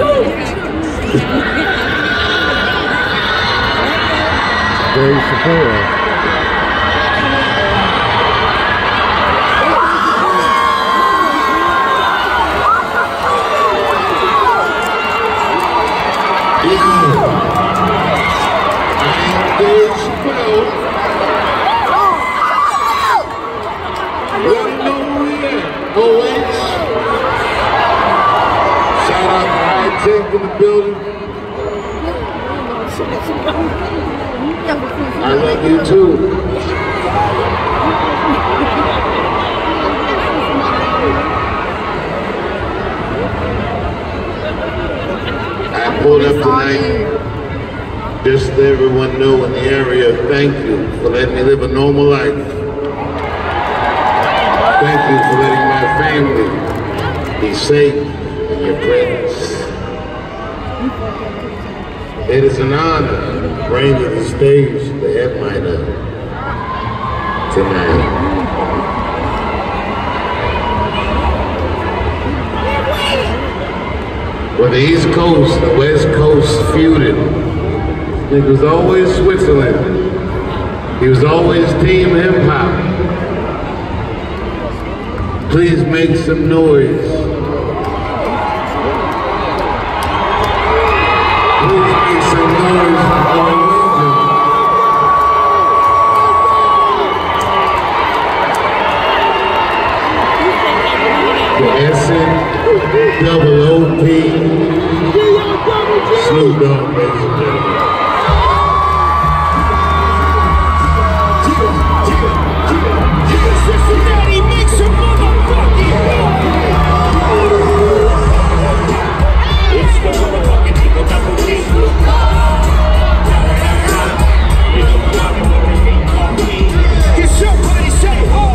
Very supportive. In the building. I love you too. I pulled up tonight just to let everyone know in the area, thank you for letting me live a normal life. Thank you for letting my family be safe in your presence. It is an honor to bring to the stage the headliner tonight. When the East Coast and the West Coast feuded, it was always Switzerland. He was always Team Hip Hop. Please make some noise. SNOOP, Snoop Dogg, ladies and gentlemen. Cincinnati, make some motherfucking It's the motherfucking Eagle Double D. Can somebody say, oh!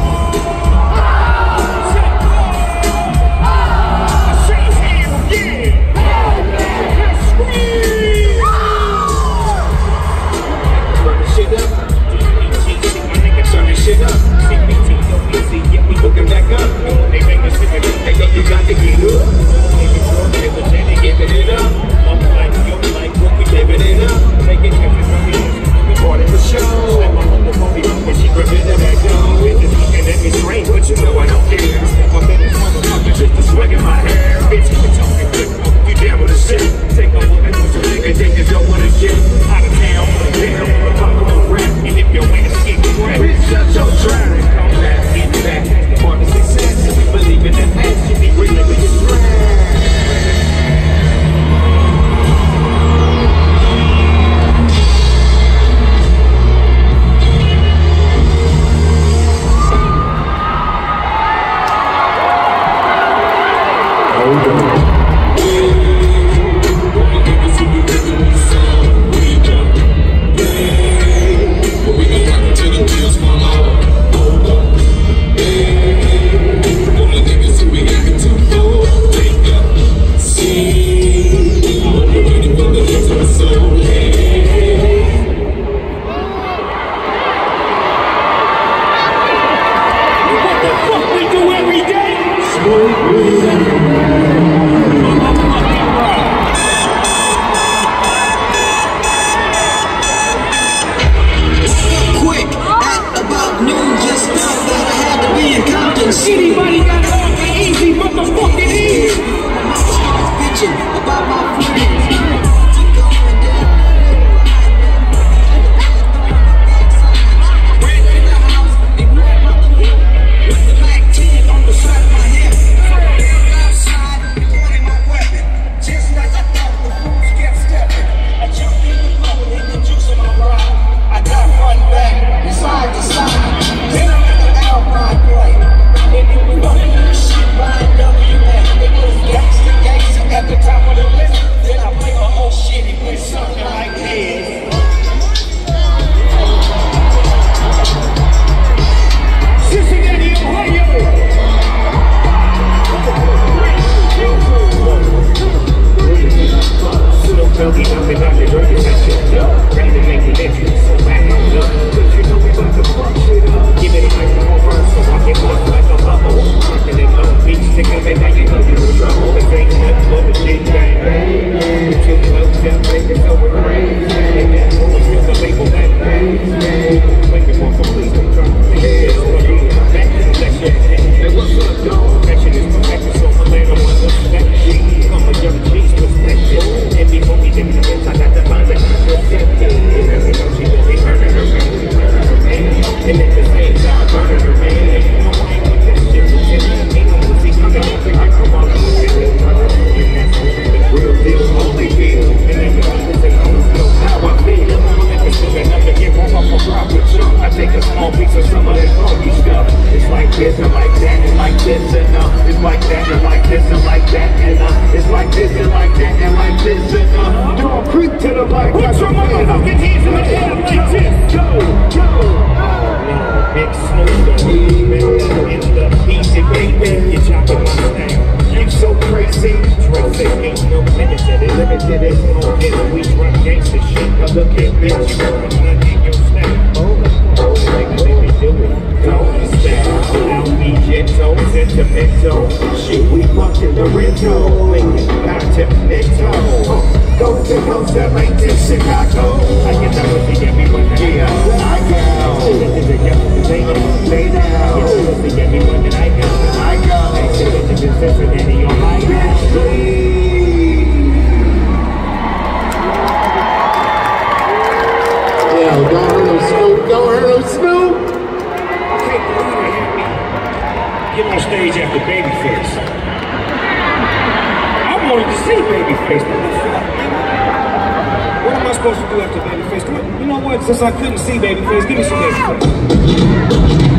Anybody got all the easy motherfucking easy? Bitching about my friends. At the top of the list, then I play ain't no limit to this. Limited is more hit. We run gangsta shit. I look at bitch, you run in your snap. Oh, nigga, let me do it. Don't style. I'll be gentle, sentimental. Shit, we fucking the rental. Making continental. Go to coast LA to Chicago. I can never see everyone that I go. This is a young lay down. I can see everyone that I go. Next to the Cincinnati on my Yeah, don't hurt him, Snoop. Don't hurt him, Snoop. I can't believe they had me get on stage after Babyface. I wanted to see Babyface. What am I supposed to do after Babyface? You know what? Since I couldn't see Babyface, give me some Babyface.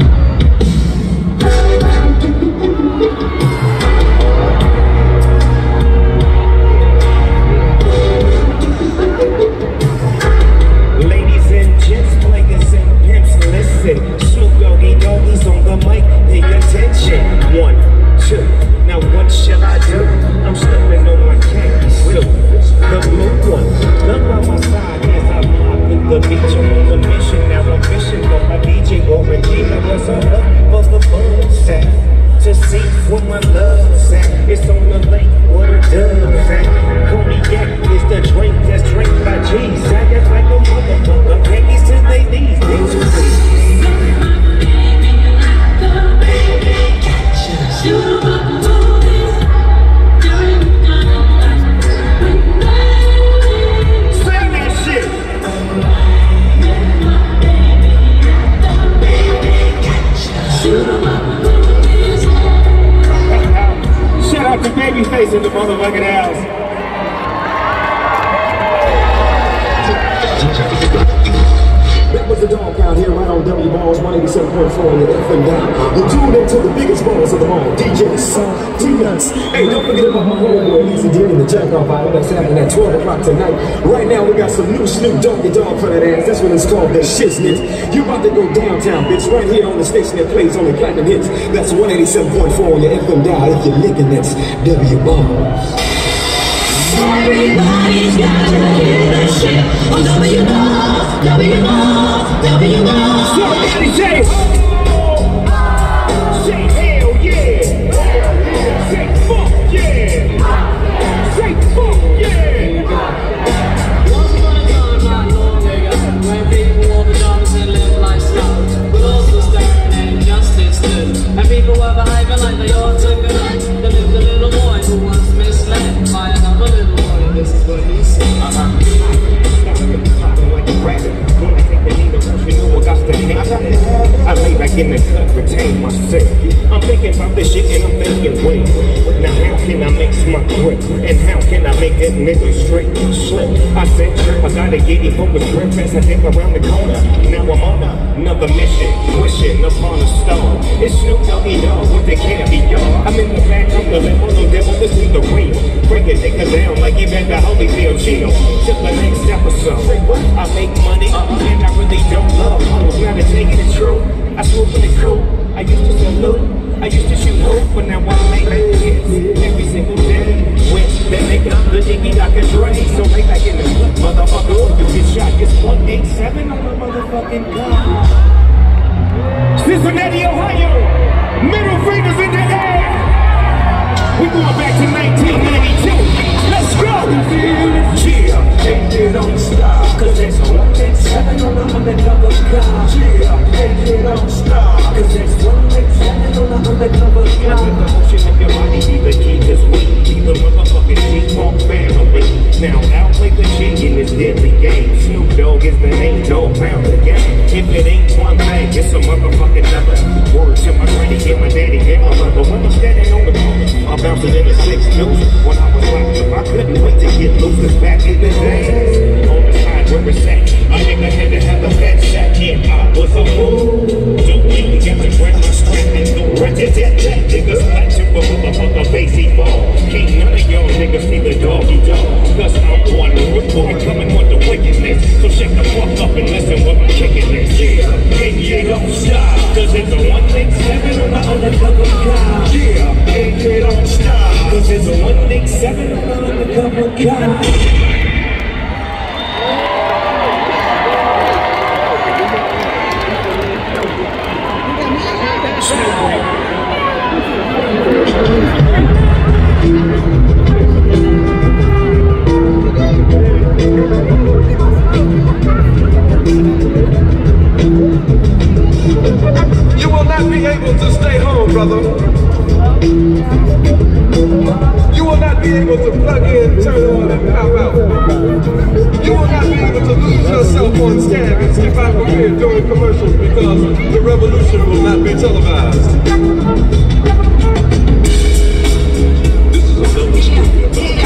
Ladies and gents, players and pimps, listen. Snoop Doggy Doggy's on the mic, pay attention. 1, 2, now what shall I do? I'm slipping on my candy suit. The blue one, none by my side as I mob with the beach. I'm on the mission, now I'm fishing for my DJ going deep. I was on up for the buzz at to see what my love's at. It's on the lake, what it does at. Cognac is the drink that's drank by G's. I get like a motherfucker, Peggy's to they knees. Shout out to Babyface in the motherfucking house. That was the dog out here right on W Balls 187.4 in the FM down. You tuned into the biggest balls of them all, DJ T-Nuts. Hey, don't forget about my homeboy Easy D in the Jack-Off Island. That's happening at 12 o'clock tonight. Right now we got some new Snoop Doggy Dogg for that ass. This one is called The Shiznit. You about to go downtown, bitch, right here on the station that plays only platinum hits. That's 187.4 on your FM dial. If you're licking, that's W Balls. Everybody's gotta hear that shit on W Balls, W Balls, W Balls. Somebody say, say hell yeah. Say fuck yeah. Say fuck yeah. Once upon a time, not long ago, when people wore pajamas and lived like sluts, but also stern and justice stood, and people were behaving like they ought to go. There lived a little boy who was misled by another little boy. This is what he said. I lay back in the cut, retain myself. I'm thinking about this shit and I'm thinking, wait. Now how can I mix my grip? And how can I make that nigga straight slip? I said, I gotta get it focused real fast. I think around the corner. Now I'm on another mission, wishing upon a star. It's Snoop Doggy Dogg with the caviar. I'm in the back of the limo, no devil, this is the real. Breaking niggas down like even the Holyfield chill. Till the next episode, I make money and I really don't love hoes. Now to take it true, I swoop in the coop. I used to salute, I used to shoot hoop, but now I make hits every single day. With that nigga, the Diggy Dr. Dre. So right back in the club, motherfucker, you get shot. It's 187 on the motherfucking gun. Cincinnati, Ohio, middle fingers in the air. We going back to 1992. Let's go! Yeah, and you don't stop, cause it's 187 on the undercover car. Yeah, and you don't stop, cause it's 187 on the undercover car. The motion of your body be the key to sweet. Be the motherfucking G-Funk family. Now outplay the G in this deadly game. Snoop Dogg is the name, no pound the game. If it ain't one thing, it's a motherfucking number. Word to my granny, get my daddy, get my mother. When I'm standing on the corner, I'm bouncing in the 6 news. When I was locked up, I couldn't wait to get loose. Cause back in the days, on the side where it's at, a nigga had to have a fat sack. Yeah, I was a fool. Don't really got to grab my strap and go rat-tat-tat-tat. Niggas like to a motherfucker facey ball. Can't none of y'all niggas see the doggy dog. Cause I'm one rude boy coming with the wickedness. So shut the fuck up and listen what I'm kicking this. Yeah, and you don't stop. Cause it's a 187 on the undercover car. Yeah, and you don't stop. Cause it's a 187 on the a couple of guys. You will not be able to stay home, brother. You will not be able to plug in, turn on, and pop out. You will not be able to lose yourself on Skag and skip out of here during commercials because the revolution will not be televised. This is a double scoop.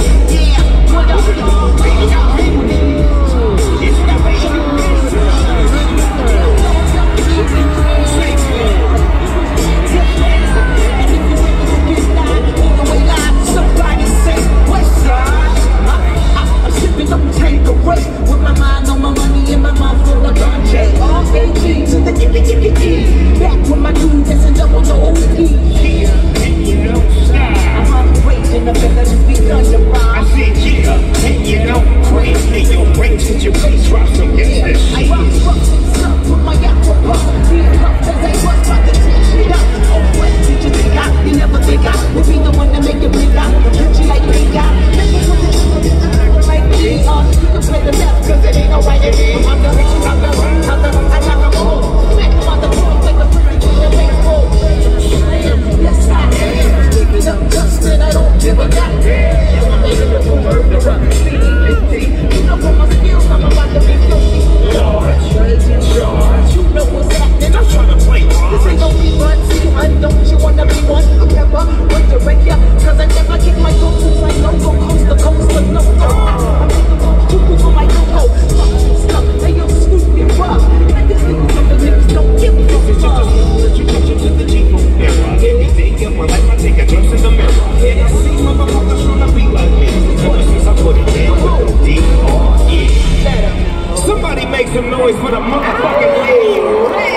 With my mind on my money and my mouth full of ganja. All AG to the tippy. Back with my dude that's a double OP. Yeah, and you don't stop. I'm on the race in the bed, just begun to rhyme. I said, yeah, and you don't quit. Hey, your race with your face drops so get that I shit. rock and stuff with my aqua puff. Being puffed as I was about to tear shit up. Oh, what did you think I? You never think I would be the one to make it big out. Hit you like big out. Make it with the like me. You can play the left, cause it ain't no right in it. I'm the rich, I'm the I got the ball. Smack them on the floor, like a pretty in the baseball. Yes, I am. Keeping up dust and I don't give a goddamn. I'm making it for murderer. You know for my skills, I'm about to be filthy. Large, charge. You know what's happening. I'm trying to play hard. This ain't no rerun. See, don't you wanna be one? I'm never one direct ya. Cause I never kick my go-tos like loco. Coast to coast, but no, I'm thinking about cuckoo for my loco. Fucking stuff. Hey, yo, Snoop and rough. I just think some of the niggas don't give a fuck. You touch it to the G-Mo era. Every day of my life, I take a glimpse in the mirror. And I see motherfuckers trying to be like me. Ever since I put it down with the D-R-E. Somebody make some noise for the motherfucking lead.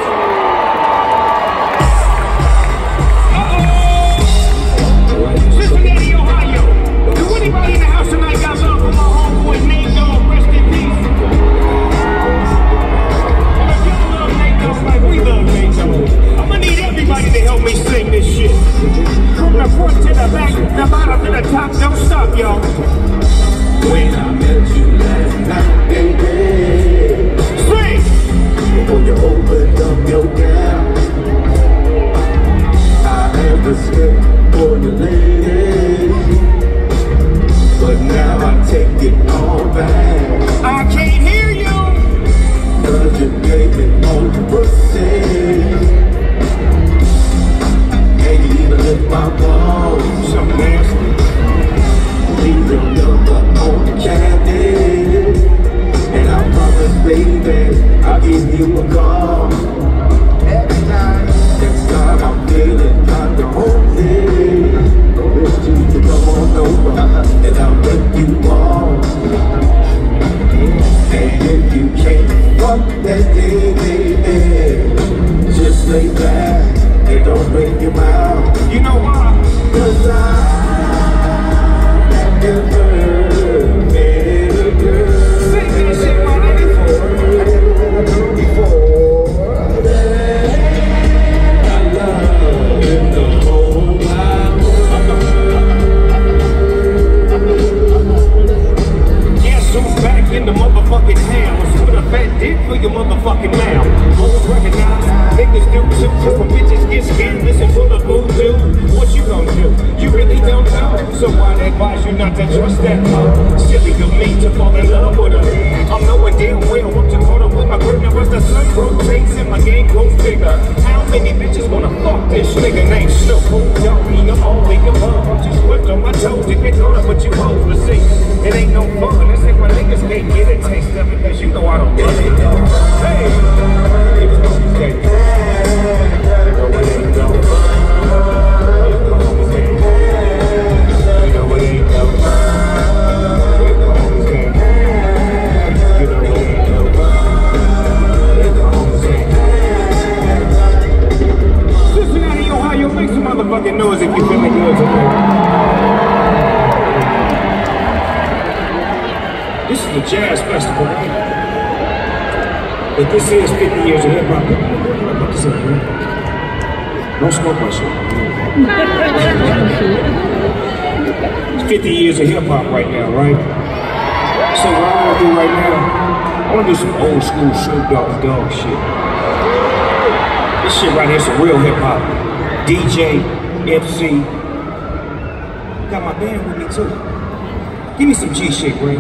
Cincinnati, Ohio. Do anybody in the house tonight got love for my homeboy Nate Dogg? Rest in peace. If y'all love Nate Dogg like we love Nate Dogg, I'ma need everybody to help me sing this shit. From the front to the back, the bottom to the top, don't stop, y'all. When I met you last night, baby, Sing! before you opened up your gap, I had to step for you, lady, but now I take it all back. I can't hear you! Cause you gave me all the pussy, and you even lift my balls. So nasty. Leave your number on the cabinet, and I promise, baby, I'll give you a call. Next time I'm feeling like the homie, wish you to come on over, and I'll make you all. And if you can't fuck that day, baby, just lay back and don't bring your mouth. You know why? Cause I've never met a girl. Sing this shit, my nigga. Before that I love in the whole wide world. Guess who's back in the motherfucking house with a fat dick for your motherfucking mouth? Always recognize niggas do too. Cause when bitches get scandalous and full of voodoo, what you gonna do? You really don't know. So I'd advise you not to trust that hoe. Silly of me to fall in love with her. I'm knowing damn well I'm too caught up with my group. Now as the sun rotates and my game grows bigger, how many bitches wanna fuck this nigga named Snoop? Don't mean I'm only a bum. I'm just swift on my toes to get caught up with you hoes. But see, it ain't no fun. Let's say my niggas can't get a taste of it, cause you know I don't love it. Hey! Cincinnati, Ohio, make some motherfucking noise if you feeling good tonight. This is a jazz festival, right? But this is 50 years of hip hop. What is that, man? Don't smoke my shit. It's 50 years of hip hop right now, right? So what I want to do right now, I want to do some old school Snoop Dogg shit. This shit right here is some real hip hop. DJ, MC. Got my band with me too. Give me some G shit, Ray.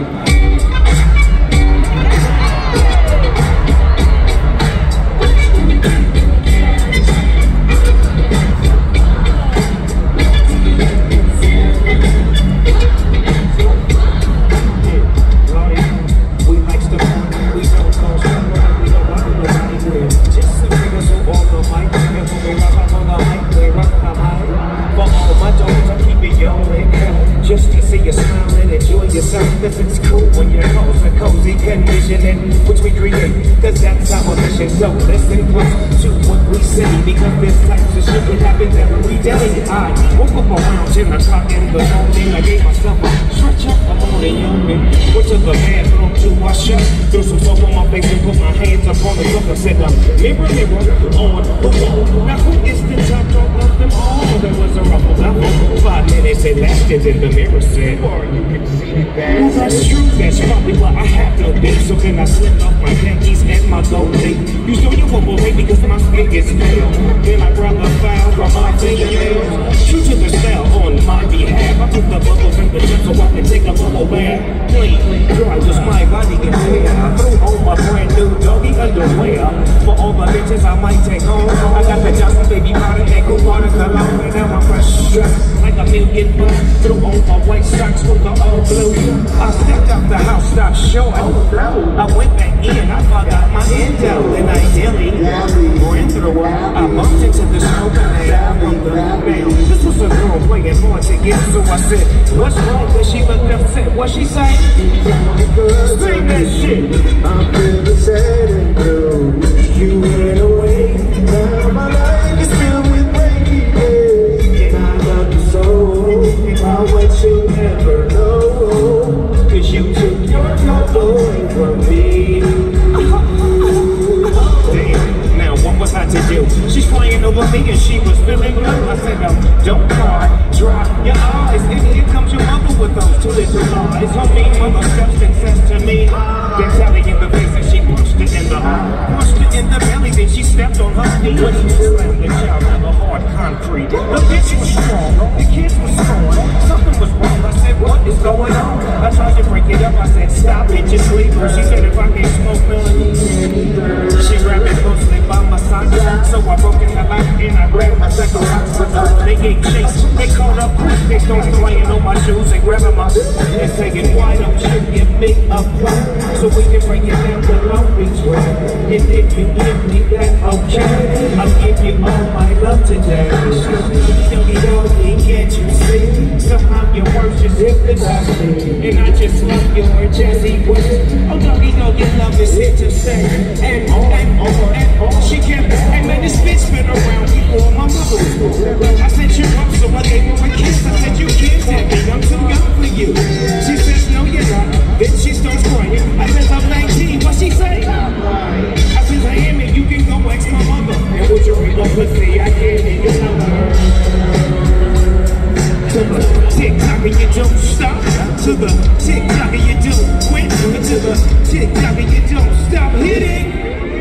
Just to see you smile and enjoy yourself. Cause it's cool when you're close and cozy conditioning which we create, cause that's our mission. So listen close to what we say, because this type of shit it happens every day. I woke up around 10 o'clock in the morning. I gave myself a stretch up, I'm on the youngin'. Went to the bathroom to wash up, threw some soap on my face and put my hands up on the book and said, mirror, mirror on the wall. Now who is the top dog of them all? There was a ruffle level. 5 minutes it lasted and the mirror said, or you can see it back. Well, that's true, that's probably why I have no dick. So then I slipped off my khakis and my goatee. You know you won't believe because my skin is pale. Then I grabbed the file from my fingernails. True to the style on my behalf, I put the bubbles in the tub so I can take a bubble bath. Clean, dry, just my body can clear. I threw on my brand new doggy underwear. For all the bitches I might take home, I got the Johnson baby powder and cool water cologne. And now I'm fresh dressed like a million bucks. Threw on my white socks with the all blue. I stepped out the house, stopped short. I went back in, I forgot my endo. And I nearly ran through her. I bumped into the smoke and I from the band. This was a girl playing hard to get, so I said, what's wrong? But she looked up and said, what she say? Sing that shit. I'm feeling sad and blue. You went away. Now my life is filled with rainy days. And I love you so. I want you never know. Cause you took your love away from me. Damn, now what was I to do? She's crying over me and she was feeling blue. I said, don't cry, dry your eyes. And here comes your mother with those 2 little eyes. Homie, mother steps and says to me, then Sally in the face and she punched it in the eye. Punched it in the belly, then she stepped on her knee. When she slammed the child on the hard concrete. The bitch was strong, the kids were strong. Something was wrong, I said, what is going on? I tried to break it up, I said, stop it, just leave her. She said, if I can't smoke none. She grabbed me closely by my side. So I broke in her life and I grabbed my second box. They gave chase, they caught up quick. They started playing on my shoes and grabbing my and saying, why don't you give me a phone so we can break it down to Long Beach Road? And if you give me that, okay, I'll give you all my love today. Doggy, doggy, can't you see? Somehow your words just hypnotize me. And I just love your jazzy voice. Oh, doggy, doggy, love is here to stay. And she kept, and man, this bitch been around before my mother was born. I said, you're up, so I gave her a kiss. I said, you can't take me, I'm too young for you. She says, no, you're not. Then she starts crying. I said, I'm 19, what she say? I said, I am, and you can go ask my mother. And would you read my pussy? I can't hear your number. To the tick-tock and you don't stop. To the tick-tock and you don't quit. To the tick-tock and you don't stop. Hit it.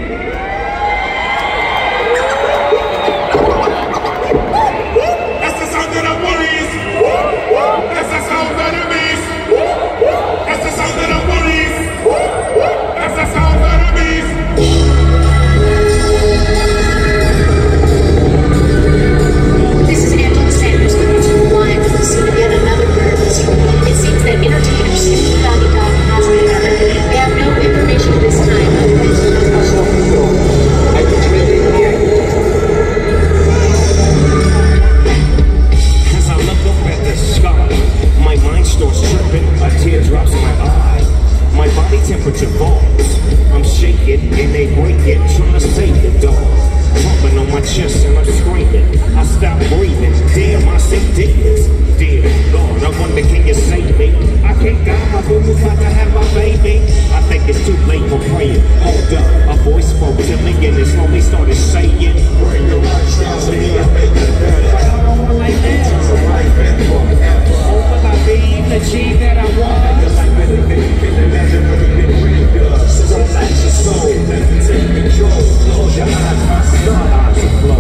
It seems that entertainers Doggy Dogg has been. They have no information this time. Can you save me? I can't die, my boo about to have my baby. me? I think it's too late for praying. Hold up, a voice spoke to me and it slowly started saying, bring the right sounds to me. I make it better. Like that. Oh, will I be the G that I want? Like anything, so relax your soul, take control. Close your eyes, my sun eyes will flow.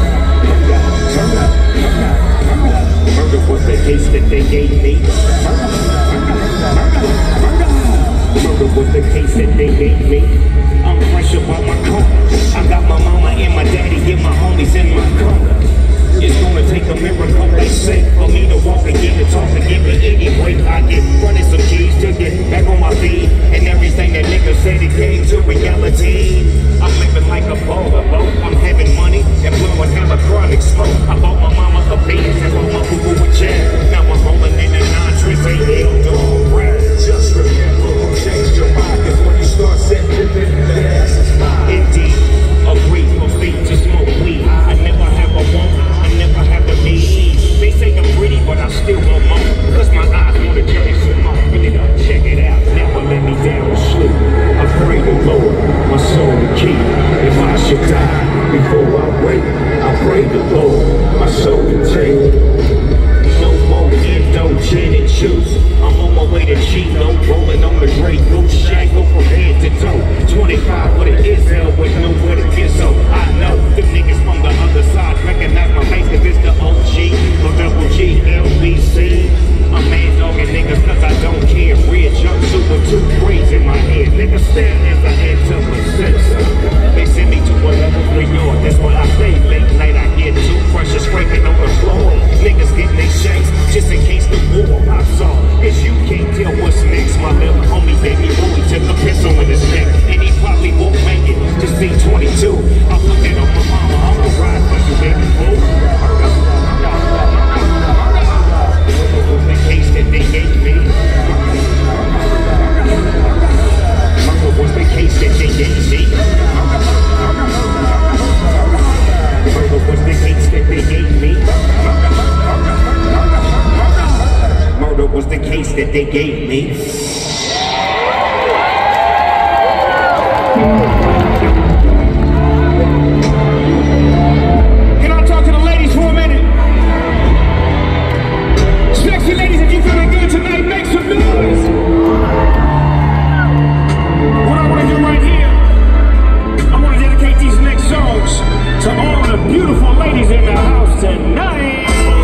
Murder was the case that they gave me. Murder was the case that they gave me. I'm fresh about my car. I got my mama and my daddy and my homies in my car. It's gonna take a miracle, they say, for me to walk again and talk again. But anyway, I get running some keys to get back on my feet. And everything that niggas said it came to reality. I'm living like a baller, I'm having money and blowing hella chronic smoke. I bought my mama a Benz and bought my boo a jet. Now I'm rolling in a non-trip, AL dog rap. Just remember who changed your mind, cause when you start setting it, the ass is mine. Indeed, agree, proceed to smoke weed. I never have a want, I never have a need. They say I'm pretty, but I still want more. Cause my eyes wanna judge some more. Really don't check it out, never let me down or sleep. I pray the Lord, my soul to keep. If I should die before I wake, I pray the Lord, my soul to take. No more indulgent juice. I'm on my way to Chino, rolling on the Grey Goose shack, go from head to toe. 25 with an Israel with nowhere to get, so I know the niggas from the other side recognize my face, cause it's the OG, or double G, LBC. I'm mad dogging niggas cause I don't care. Red jumpsuit with 2 braids in my head. Niggas stand as I enter my sensor. They send me to a level 3 yard, that's why I stay late night. I get too pressure scraping on the floor. Niggas getting they shanks just in case the war pops off. Cause you can't tell what's next. My little homie baby boy took a pistol in his neck, and he probably won't make it to C22. I'm looking on my mama, I'm gonna ride for you, baby boy. The case that they gave me. Murder was the case that they gave me. Murder was the case that they gave me. Murder was the case that they gave me. Can I talk to the ladies for a minute? Sexy ladies, if you feeling good tonight, make some noise. What I want to do right here, I want to dedicate these next songs to all the beautiful ladies in the house tonight.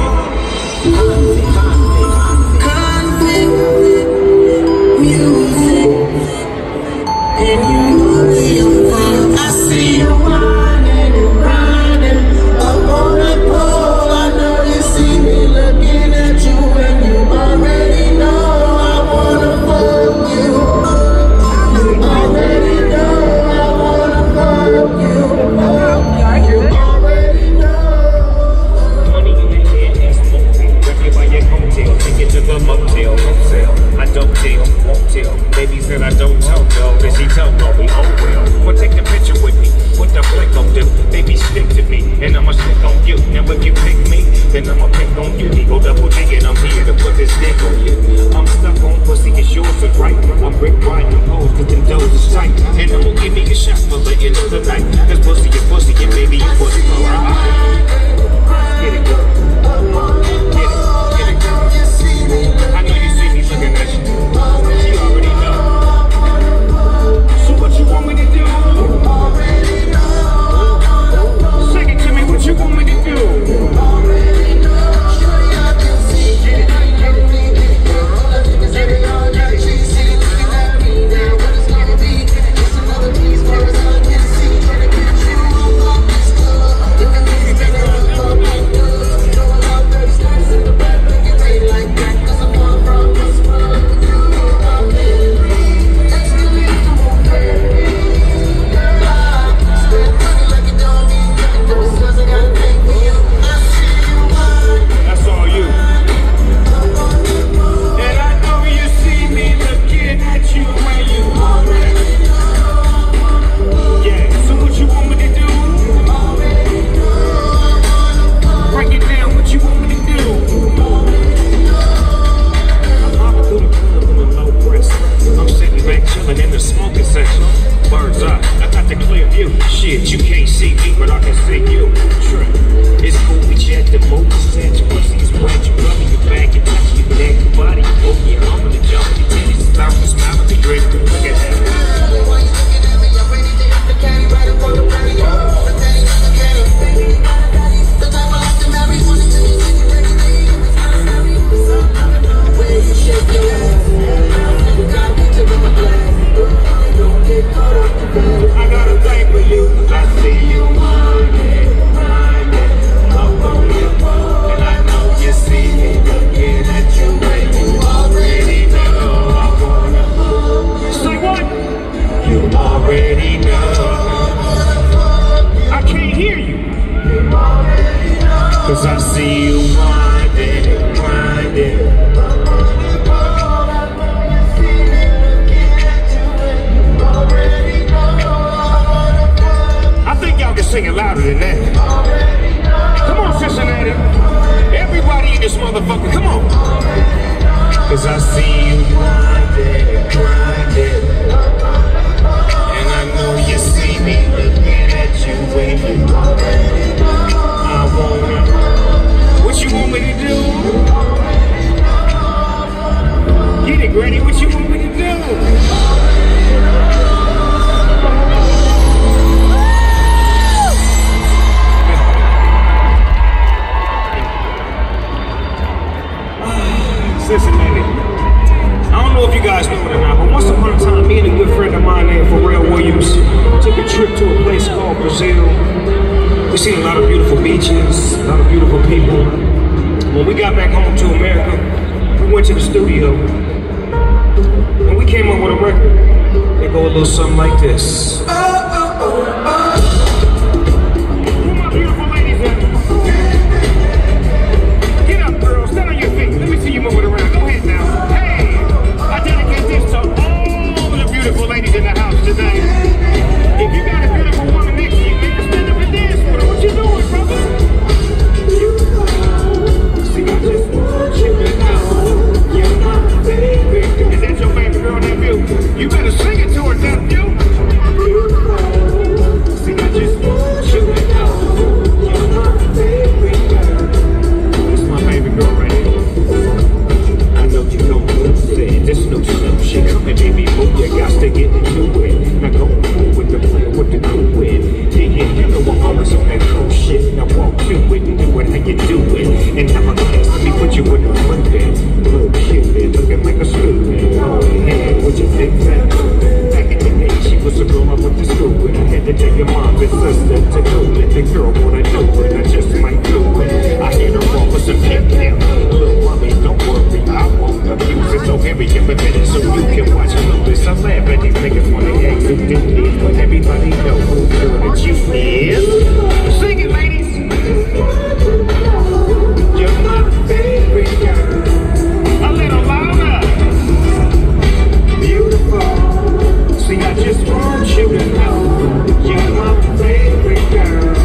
Music, and you know the I see you whining and grinding up on that pole. I know you see me looking at you, and you already know I wanna fuck you. You already know I wanna fuck you. You already know. Money in the head, that's motel. Grab you by your coattail, take it to the motel. I don't tell, won't tell. Baby said I don't talk, though. Then she told me, oh well. Well, take the picture with me. What the flick gon' do? Baby, stick to me, and I'ma stick on you. Now if you pick me, then I'ma pick on you. We go double digging, I'm here to put this dick on you. I'm stuck on pussy, it's yours to right. I'm Rick riding hoes, cause them doors is tight. And I'ma give me a shot for letting know tonight. Cause pussy, and baby, you pussy, alright. Get it, girl. Get it, girl. I know you see me looking at you. She already know. So what you want me to do? Say it to me, what you want me to do? Get it. Williams. Took a trip to a place called Brazil. We seen a lot of beautiful beaches, a lot of beautiful people. When we got back home to America, we went to the studio and we came up with a record. It go a little something like this. Where my beautiful ladies at? Get up, girls. Stand on your feet. Let me see you move it around. Go ahead now. Hey, I dedicate this to all the beautiful ladies in the house tonight. If you got a beautiful woman next to you, man, stand up and dance with her. What you doing, brother? See, I just want you to know you're my favorite. Is that your favorite girl, nephew? You better sing it to her, nephew. See, I just want you to know you're my favorite girl. This is my favorite girl right here. I know you don't lose it. There's no slow shit coming, baby. Move, you got to get into it. Now go move with the plan, with the crew with. Yeah, you know I'm always on that cool shit. Now walk through it and do it how you do it. And have a glance, let me put you in the front bed. Little Cupid, looking like a student. Oh, yeah, what you think that? Back in the day, she was a girl I went to school with. I had to tell your mom and sister to do it. The girl wanna do it, I just might do it. I hit her off with some pimp now. Little mommy, don't worry, I won't abuse it. So heavy in the minute, so you can watch Clueless. I laugh at these niggas when they act who did it, but everybody know who's girl that you is. Sing it, ladies. You're my favorite girl. A little louder. Beautiful. See, I just want you to know you're my favorite girl.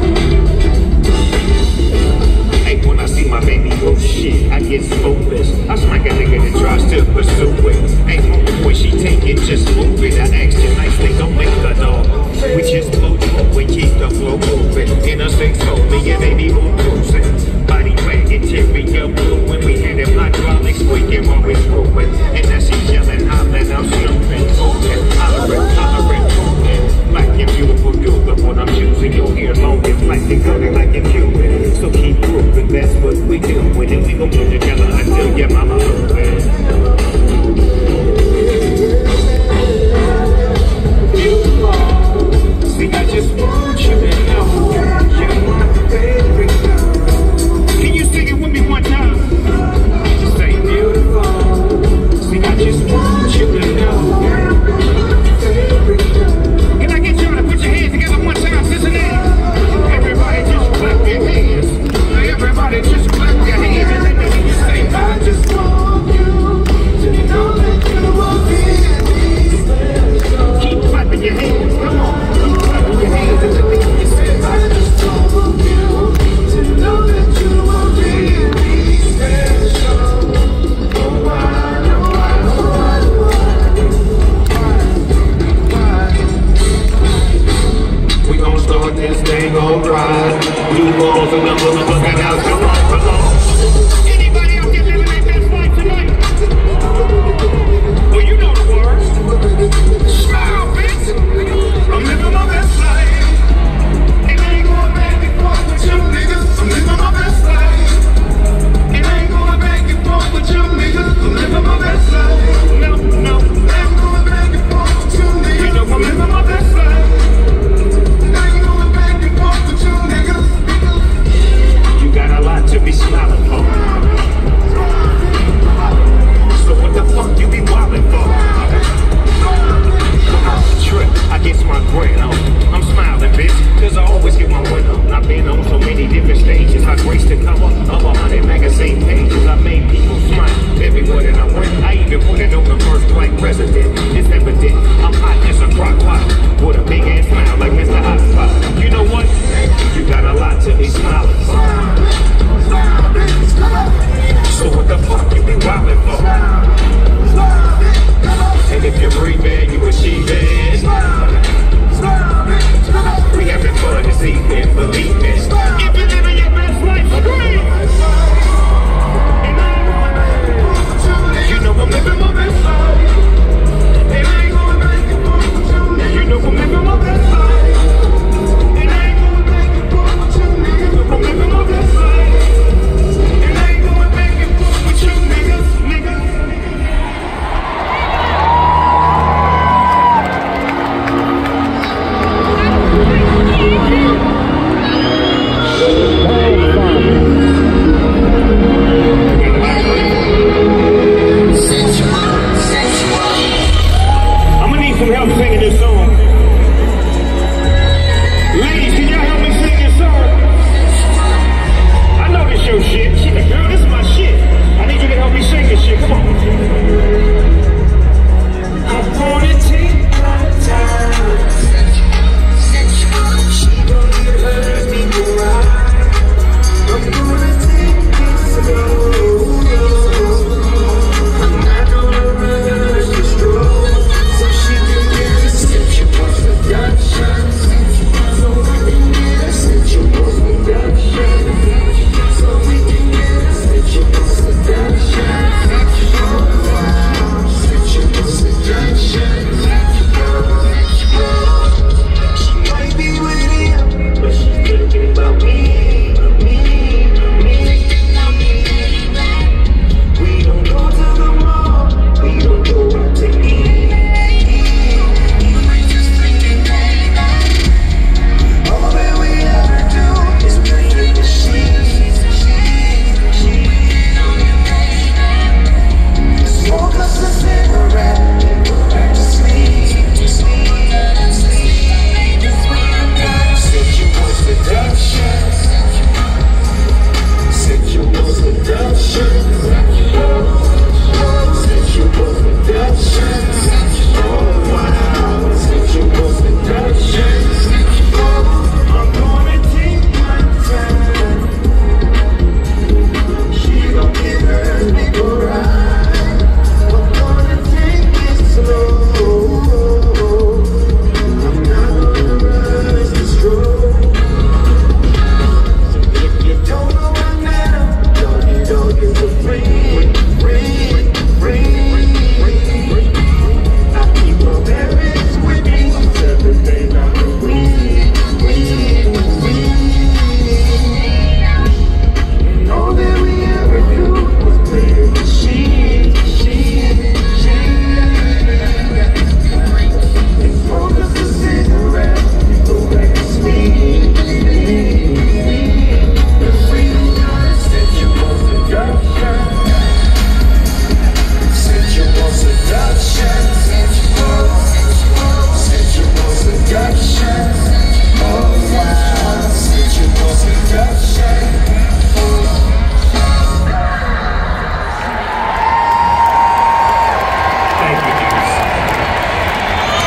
Hey, when I see my baby, oh shit, I get foolish. I smack a nigga that tries to pursue it. Hey, homeboy, she take it, just move it. I ask you nicely, don't make the dog. We just blow through and keep the flow moving. In a six hole, me and baby who cruising. Body wagon, interior blue. When we had them hydraulics squeaking while we're screwing. And now she's yelling, hollering, I'm snooping. Okay, hollering, hollering, moving. Black and beautiful, you're the one I'm choosing. Your hair long and black and curly like a Cuban. So keep proving that's what we do. And then we gon' put together until your mama moving. See, I just want you to know you're my favorite girl. Can you sing it with me one time? Say beautiful. See, I just want you to know you're my favorite girl. Can I get y'all to put your hands together one time, Cincinnati? Everybody just clap your hands. Everybody just clap your hands. And then you say, I just want you to know that you will be special. Keep clapping your hands. Come on. This thing alright. Blue balls and the motherfucking house. Come on, come on. Anybody out there living their best life tonight? Well, you know the words. Smile, bitch. I'm living my best life. And I ain't going back and forth with you niggas. I'm living my best life. And I ain't going back and forth with you niggas. I'm living my best life. No, no. I ain't going back and forth with you niggas. You know I'm living my best life. You got a lot to be smiling for. So what the fuck you be wildin' for? Trip, I get my brain on. I'm smiling, bitch, cause I always get my win on. I've been on so many different stages. I graced the cover of 100 magazine pages. I made people smile everywhere that I went. I even put it on the first black president. It's evident I'm hot as a crock pot with a big ass smile like Mr. Hot Spot. You know what? You got a lot to be smiling for. So what the fuck you be wildin' for? And if you're breathing, you achieving. We having fun this evening, believe me. If you're living your best life, scream. You know I'm living my best life.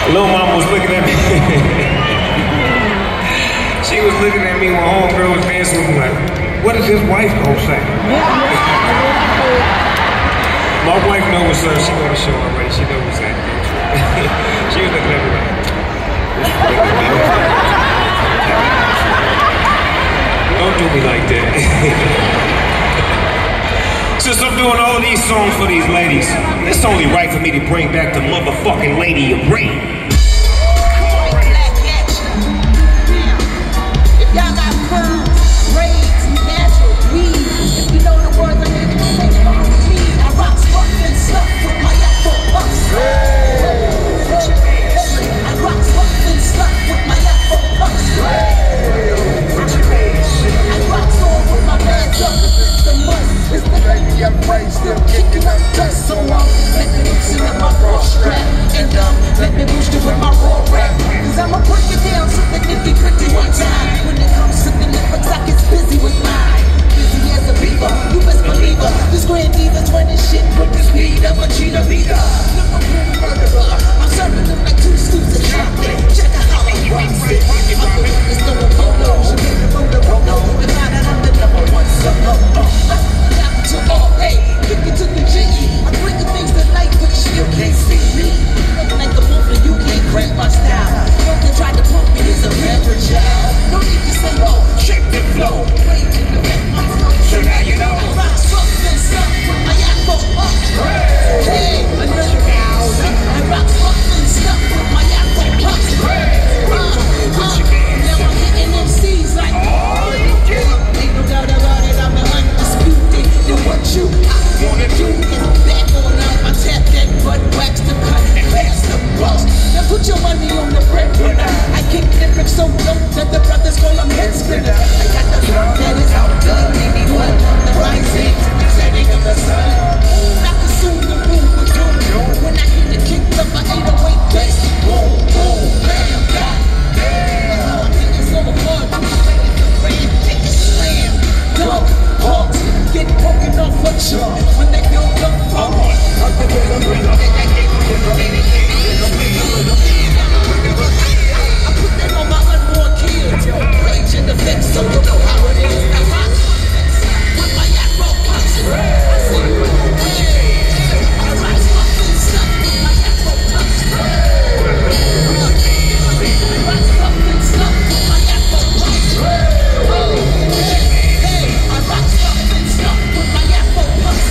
Little mama was looking at me. She was looking at me when homegirl was dancing with me like, what is his wife gonna say? My wife knows what's up. She know the show already. She knows what's happening. She was looking at me like, don't do me like that. Since I'm doing all these songs for these ladies, it's only right for me to bring back the motherfucking Lady of Rain. Y'all got perms, braids, natural weed. If you know the words, I need to say it on me. I rock fucking stuff with my Afro puffs. I rock fucking stuff with my Afro puffs. I rock on with my bands up. It's the must. It's the Lady of Rain still kicking up dust. So let me loosen up my raw strap. And let me boost it with my raw rap. Cause I'ma break it down so the nitty-gritty one time. When it comes to the lyrics, I get busy with mine. Busy as a beaver, you best believe her. This grand diva's running shit with the speed of a cheetah leader. I'm serving them like 2 scoops of chocolate. Check out how I rock it. It's the polo, she made the roller roll. And now that I'm the #1 solo. To all, hey, kick it to the jiggy. I'm bringing things to life, but you still can't see me. Looking like the wolf and you can't crack my style. Don't you try to pump me as a rapper child. No need to say, oh, check the flow. Wait in the back, so now you know. I rock something, with my Afro up. Hey, another cow. I rock something, with my Afro up. Now I'm hitting MCs like, oh, ain't no doubt about it, I'm the undisputed. Then what you wanna do is back on up. I tap that butt, wax the cut, pass the bust. Now put your money on the breadwinner. I kick lyrics so dope that the brothers call them head spinners. I got the drum that is out there, anyone. The rising, setting of the sun. I consume the room with doom. When I hit the kick up, I 808 bass. Boom, boom, bam, bam. I'm hitting so hard, I'm ready to ram, take a slam. Dunk, punks, get broken off a chunk when they build up funk. I put that on my unborn kids. Rage in the fence, so you know how it is. I rock with my Afro puffs. I see you in the way. I rock fucking stuff with my Afro puffs. I rock fucking stuff with my Afro puffs. Hey, I rock fucking stuff with my Afro puffs.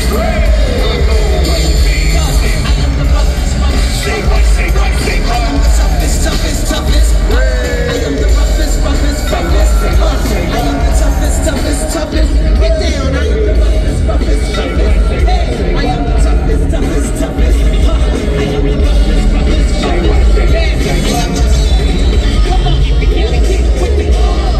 I am the roughest, say what? I am the toughest. I am the roughest. I am the toughest. Get down, I am the roughest. Hey, I am the toughest. I am the roughest. Come on, get with me.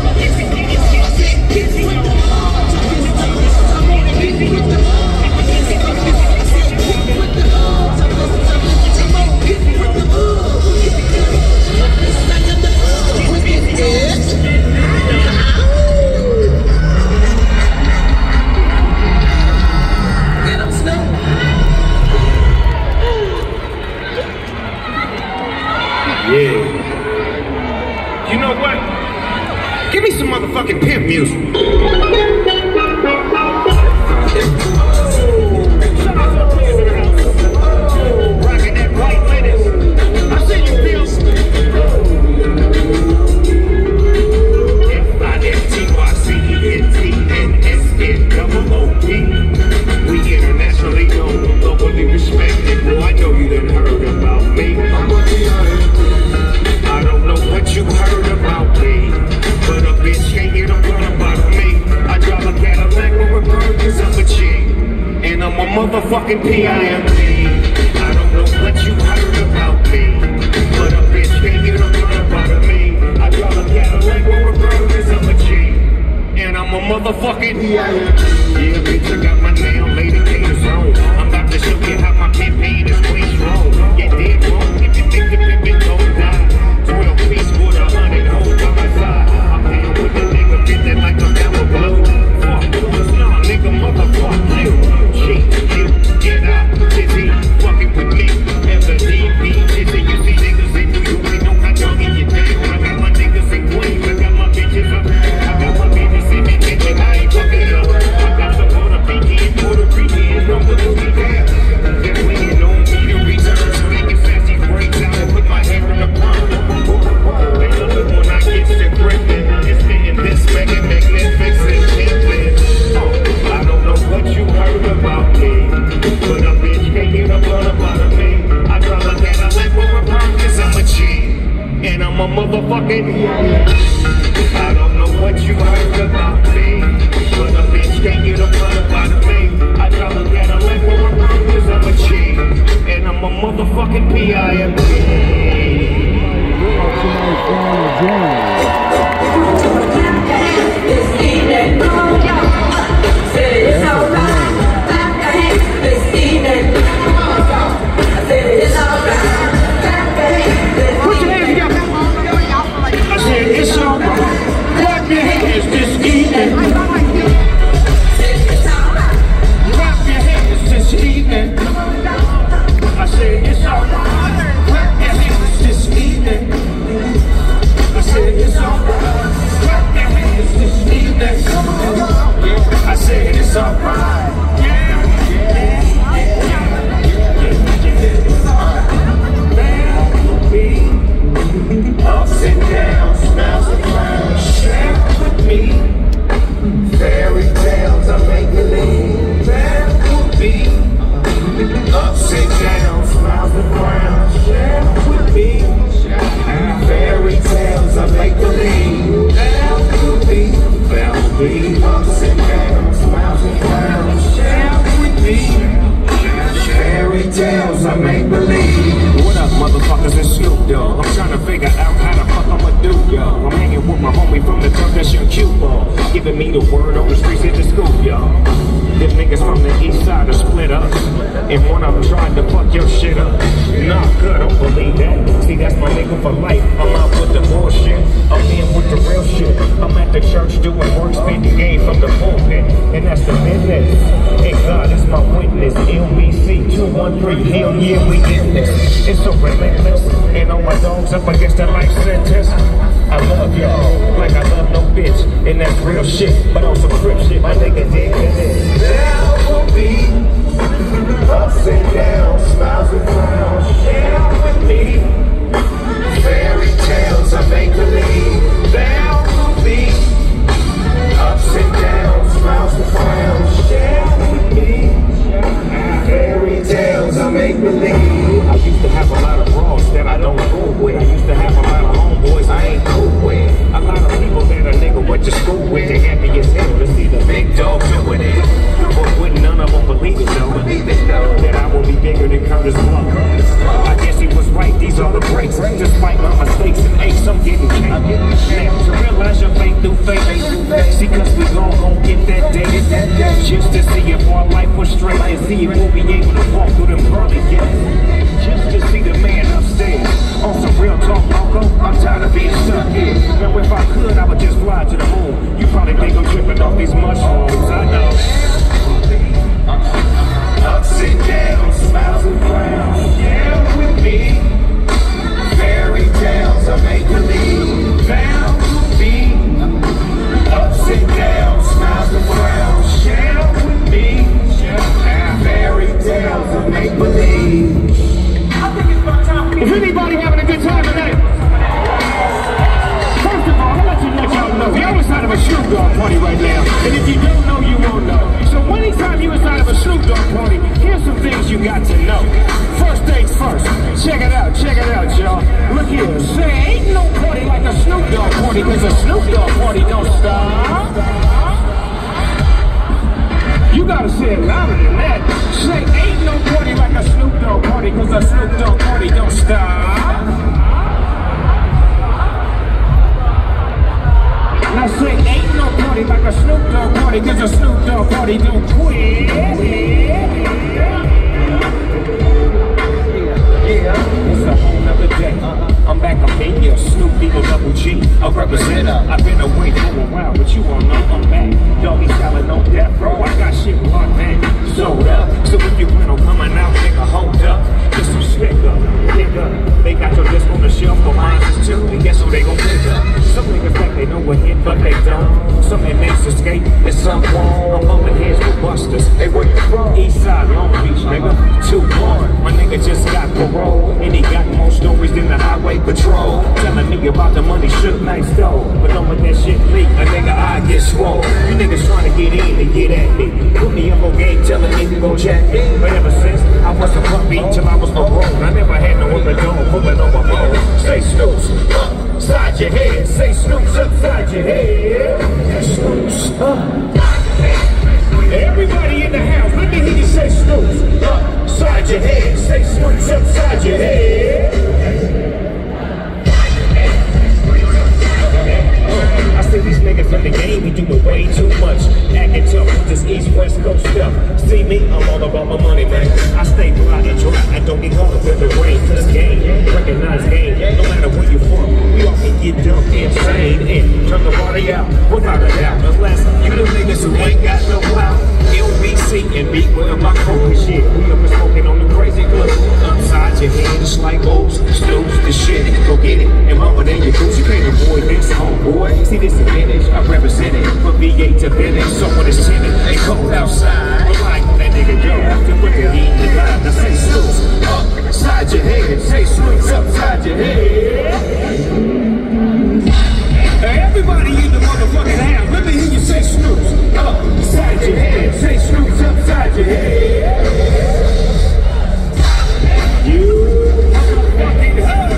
Yeah. You know what? Give me some motherfucking pimp music. Rocking that white ladies. I see you, Bill. F-I-N-T-Y-C-E-N-T-N-S-N-O-O-P. We internationally known, globally respected. Boy, I know you done heard about me. I don't know what you heard about me, but a bitch can't get a run about me. I drive a Cadillac with a bird cause I'm a G, and I'm a motherfucking P.I.M.P. I don't know what you heard about me, but a bitch can't get a run about me. I drive a Cadillac with a bird cause I'm a G, and I'm a motherfucking P.I.M.P. Yeah, bitch, I got my nail lady gators on. I'm about to show you how my campaign is way strong. Yeah, dead wrong if you think the pimpin' gon' die. 12-piece with 100 hoes by my side. I'm down with the nigga, feeling like I'm down with blow. Fuck, nah, nigga, motherfuck you. Shit, you, get out. motherfucking I don't know what you heard about me, but a bitch can't get a butter out of me. I tell her that I left her around cause I'm a cheat, and I'm a motherfucking P.I.M.P. Giving me the word on the streets at the school, y'all. Them niggas from the east side are split up, and one of them tried to fuck your shit up. Nah, good, don't believe that. See, that's my nigga for life. I'm out with the bullshit, I'm in with the real shit. I'm at the church doing work, spending game from the pulpit, and that's the business. And God is my witness. LBC 213, hell yeah, we in this. It's so relentless, and all my dogs up against the life sentence. I love y'all like I love no bitch, and that's real shit, but on some crip shit, my nigga did this. There will be ups and downs, smiles and frowns. Share with me fairy tales I make believe. There will be ups and downs, smiles and frowns. Share with me fairy tales I make believe. I used to have a lot of bras that I don't fool with. I used to have a lot of homeboys I ain't cool with. A lot of people that a nigga went to school with. They happy as hell to see the big dog doing it. But wouldn't none of them believe it though, that I will be bigger than Curtis Blow. I guess he was right, these are the breaks. Despite my mistakes and aches, I'm getting cake. Now to realize your faith through faith. See, cause we gon' get that day. Just to see if our life was straight, and see if we'll be able to walk through them pearly gates. Just to see the man upstairs on some real talk, Marco. I'm tired of being stuck here. Now if I could, I would just fly to the moon. You probably think I'm tripping off these mushrooms, I know. Ups and downs, smiles and frowns. Yeah, with me. Fairy tales I make believe. Bound to be. Ups and downs, smiles and frowns. Share with me. Fairy tales I make believe. Is anybody having a good time tonight? First of all, I'd like to let y'all know, we're inside of a Snoop Dogg party right now. And if you don't know, you won't know. So anytime you're inside of a Snoop Dogg party, here's some things you got to know. First things first, check it out, y'all. Look here, say ain't no party like a Snoop Dogg party, cause a Snoop Dogg party don't stop. You gotta say it louder than that. Say ain't no party like a Snoop Dogg party, cause a Snoop Dogg party don't stop. Now say ain't no party like a Snoop Dogg party, cause a Snoop Dogg party don't quit. Yeah, it's a whole nother day. I'm back up in here, Snoop Eagle Double G, a representer. I've been away for a while, but you all know I'm back. Doggy style no death, bro. I got shit locked in, sold up. So if you plan on coming out, nigga, hold up. Get some stick up, pick up. They got your disc on the shelf, but mine is too. And guess who they gon' pick up? Some niggas think they know what hit, but they don't. Some inmates escape, and some won't. I'm bumping heads with busters. Hey, where you from? East Side, Long Beach, nigga. 2-1. My nigga just got parole, and he got more stories than the highway patrol. Telling me about the money Suge Knight stole, but don't let that shit leak. A nigga, I get swole. You niggas trying to get in and get at me. Put me up on game, telling me to go jack me. But ever since I was a puppy till I was paroled, I never had no other dog pulling on my phone. Say Snoops, side snooze upside your head. Snooze Everybody in the house, let me hear you say snooze upside your head. Say snooze upside your head. I see these niggas in the game, we doing way too much. Acting tough with this East-West Coast stuff. See me, I'm all about my money, man. I stay fly and dry, I don't get caught up in the rain. Cause game, recognize game, no matter where you're from. We all can get dumb, insane, and turn the party out without a doubt. Unless you the niggas who ain't got no clout. LBC and beat with my coke shit. We up and smoking on the crazy club. Upside your head, it's like O's, snooze the shit. Go get it, and mama then your boots. You can't avoid this, homeboy. See this advantage, I represent it. From V8 to finish, someone is timid. They cold outside, but like that nigga go. After put the heat in the line, now say snooze upside your head. Say snooze upside your head. Everybody in the motherfucking house, let me hear you say snooze upside your head. Say snooze upside your head. You fucking hurt.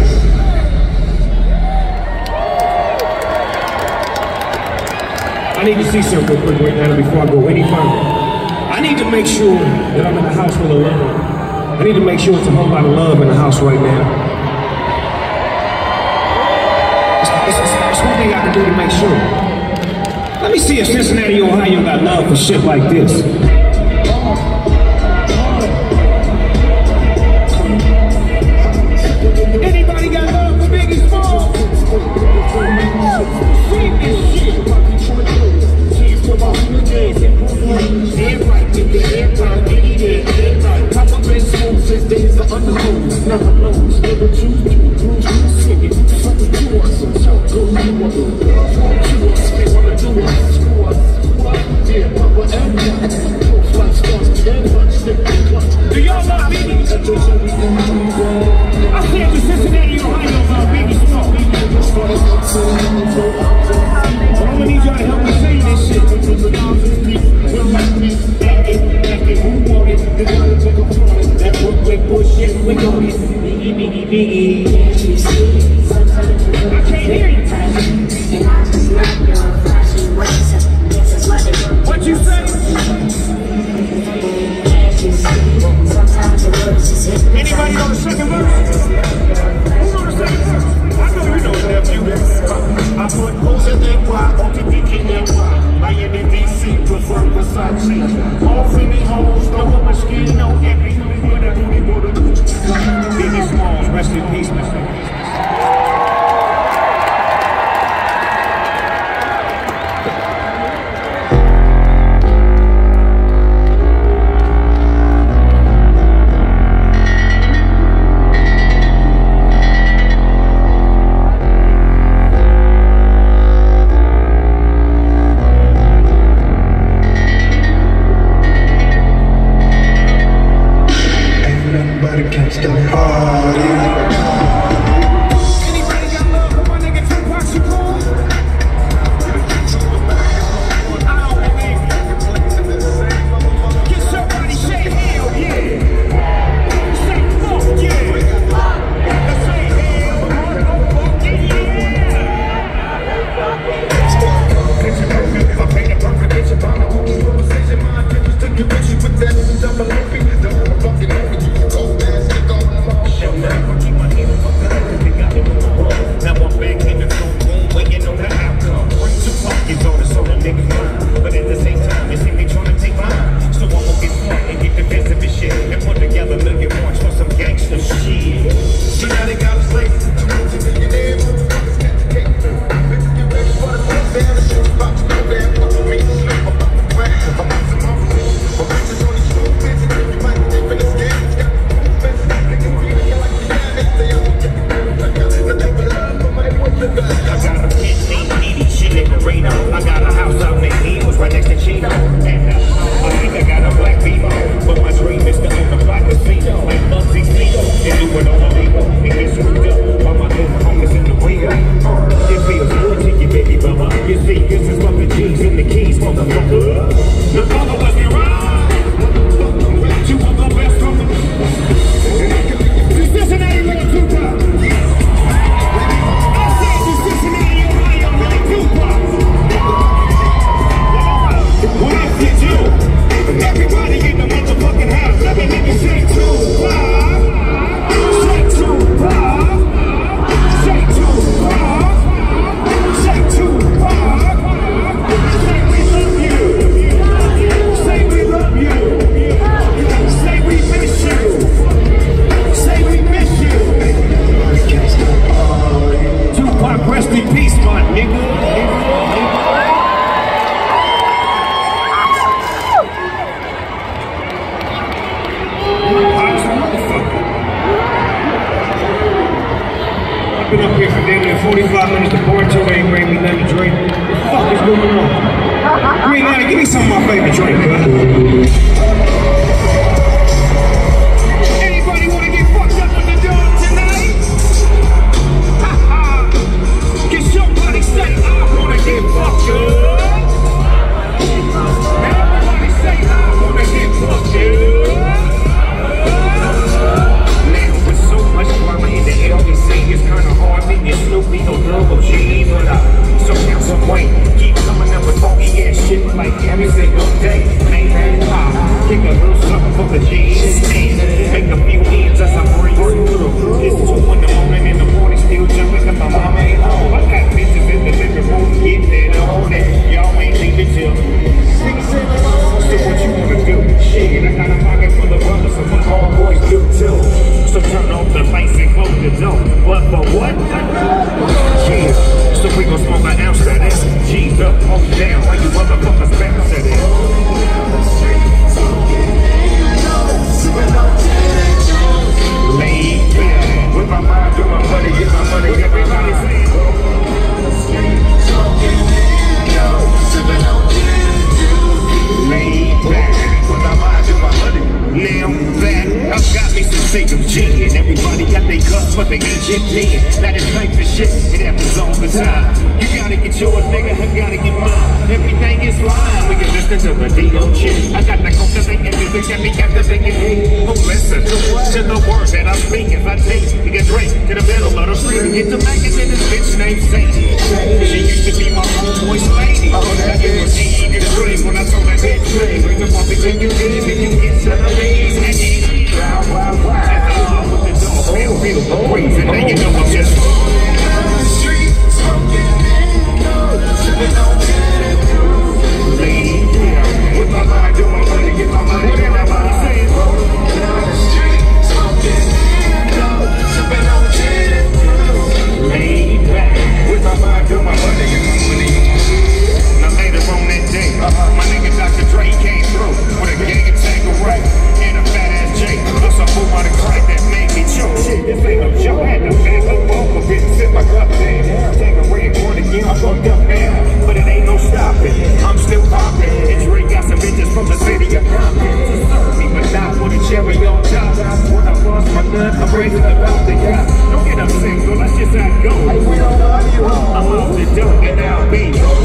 I need to see something real quick right now before I go any further. I need to make sure that I'm in a house full of love. I need to make sure it's a whole lot of love in the house right now. That's one thing I can do to make sure. Let me see if Cincinnati, Ohio got love for shit like this. Anybody got love for Biggie Smalls? See this shit. Head right with the head down, head right. Papa been smooth since days of underclothes. Never knows, never choose to sing it. Something to us, so go you want to us. They wanna do us, screw us. Yeah, Papa and Papa. Flat stars, and punch, stick and clutch. Do y'all love Biggie? I said to Cincinnati, Ohio, love Biggie Smalls. I'm gonna need y'all to help me say this shit. Who want it? They gotta take a front. That Brooklyn bullshit, we gon' get Biggie, Biggie, Biggie. I can't hear you. What you say? Anybody know the second verse? Who know the second verse? I know you know that view. I put hoes in their Y, OTP in their Y. Miami, DC, prefer Versace. All Philly hoes, no Moschino, every Biggie Smalls, rest in peace, Mr. Catch the party. Anybody got love for my nigga Tupac Shakur? I don't believe it. Get somebody say hell yeah. Say fuck yeah. Let's say hell motherfucking yeah. Picture perfect, I paint a perfect picture. Find a whole conversation. My intentions to get with you with that double OP. Don't fucking over you. Go back, stick on my shit. Never keep my head up. I've been up here for damn near 45 minutes. The bartender ain't bring me nothing to drink. What the fuck is going on? Green Lantern, give me some of my favorite drink, man. Anybody want to get fucked up with the dog tonight? Ha ha! Can somebody say I want to get fucked up? Everybody say I want to get fucked up. Now with so much drama in the LBC, it's kind of hard being Snoopy or Double G, but so now some weight. Keep coming up with funky ass shit like every single day. Ain't that pop? Kick a little something for the G's. Make a few ends as I breathe through. It's 2 in the morning, still jumping cause my mama ain't home. I got bitches in the living room getting it on it. Y'all ain't leaving till 6, 7. So what you wanna do? Shit, I got a pocket full of brothers, so my homeboys do too. So turn off the lights and close the door. But for what? Yeah. So we gon' smoke an ounce of that. G's up, hold down, while you motherfuckers bounce at it. Laid back, with my mind, do my money, get my money, get my money. Laid back, with my mind, do my money. Now that I've got me some Sacred gin, everybody got their cups, but they ain't chipped in. That is type of shit, it happens all the time. You gotta get yours, nigga, I gotta get mine. Everything is fine, we can listen to the D.O. shit. I got the culture thinking, music got me after thinking, hey, who listen to the words that I'm speaking. If I taste, you get drink to the middle of the street. Get the magazine, this bitch named Sadie. She used to be my homeboy's lady. I give her E to the dream when I told that bitch, hey, bring the puppy, take your kid, and you get to the leaves. And then, wow, wow, wow. With the dog, feel the breeze, and then you know I'm just down the street, smoking windows, sipping on gin. Laid down, with my mind, do my money, get my money, get my money. Rolling down the street, smoking windows, sipping on gin. Laid back, with my mind, do my money, get my money. Now later on that day, my nigga Dr. Dre came through with a gang of Tanqueray and a fat ass J. Plus a whole lot of crack that made me choke. Shit, this ain't no joke. Had to back up off of it, sip my cup down. Tanqueray and quarter again, I'm fucked up now. But it ain't no stopping. I'm still popping. And Dre got some bitches from the city of Compton to serve me, but not with a cherry on top. When I lost my nut, I'm raising about the yacht. Don't get upset, girl, that's just how it goes. I'm off the dope and I'll be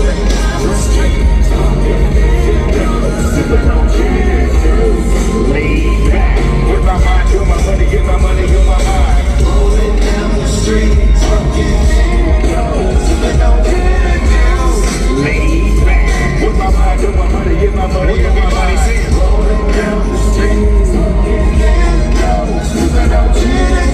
sipping on gin, laid back, with my mind, do my money, get my money, get my mind. Rolling down the street, smoking windows, sipping on gin, laid back, with my mind, do my money, get my money, get my money. Rolling down the street, smoking windows, sipping on gin,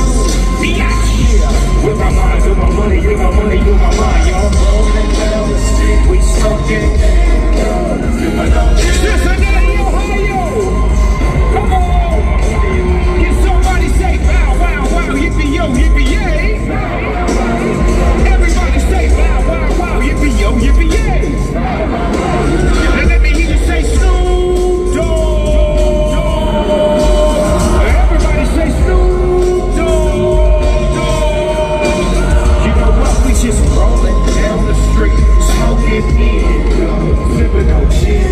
with my mind, do my money, get my money, do my mind, y'all. Rolling down the street, we smoking windows, sipping on gin. Cincinnati, Ohio! Come on! Can somebody say bow, wow, wow, yippee-yo, yippee-yay? Everybody say bow, wow, wow, yippee-yo, yippee-yay! And let me hear you say Snoop Dogg! Everybody say Snoop Dogg! You know what? We just rolling down the street, smoking in, sipping on gin.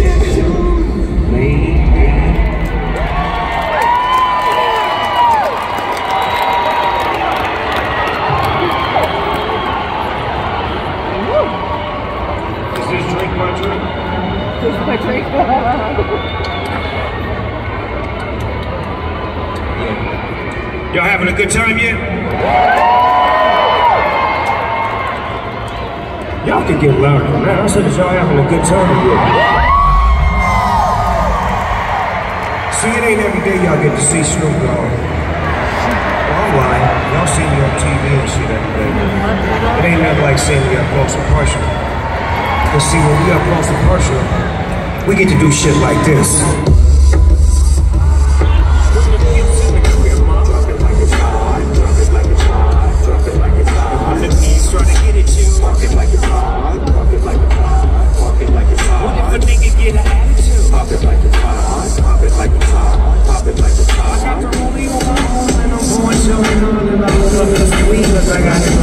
Y'all having a good time yet? Y'all can get louder, man. I said, is y'all having a good time yet? See, it ain't every day y'all get to see Snoop Dogg. Well, I'm lying. Y'all see me on TV and shit every day. It ain't nothing like seeing me up close and personal. But see, when we up close and personal, we get to do shit like this. I got the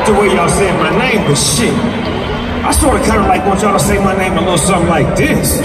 the way y'all said my name, but shit, I sort of kind of like want y'all to say my name a little something like this.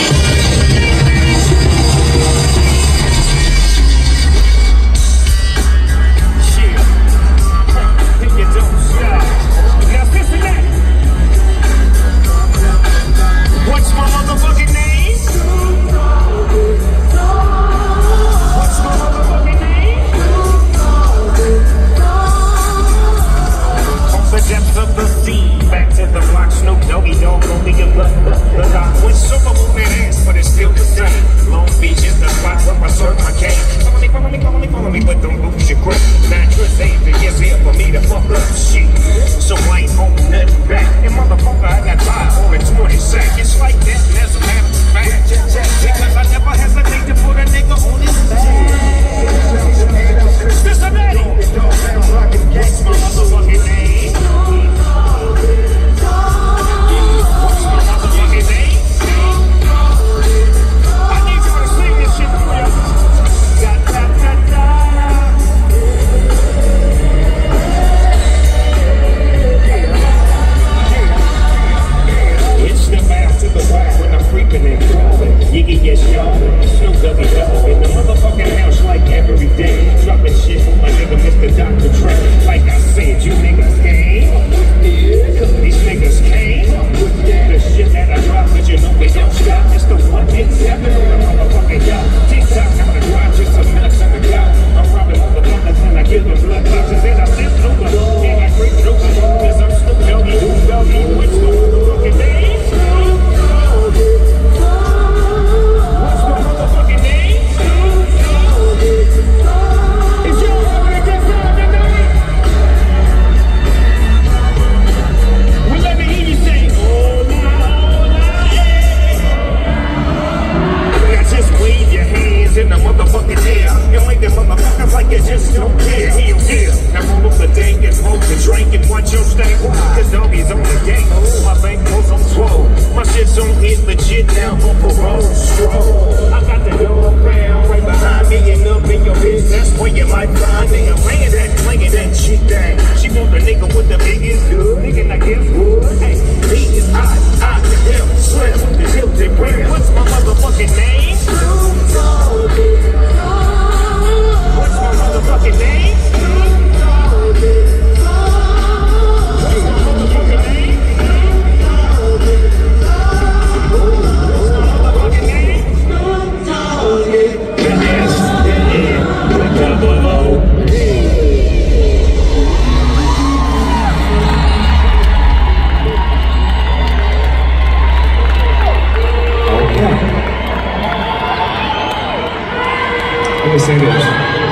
Let me say this.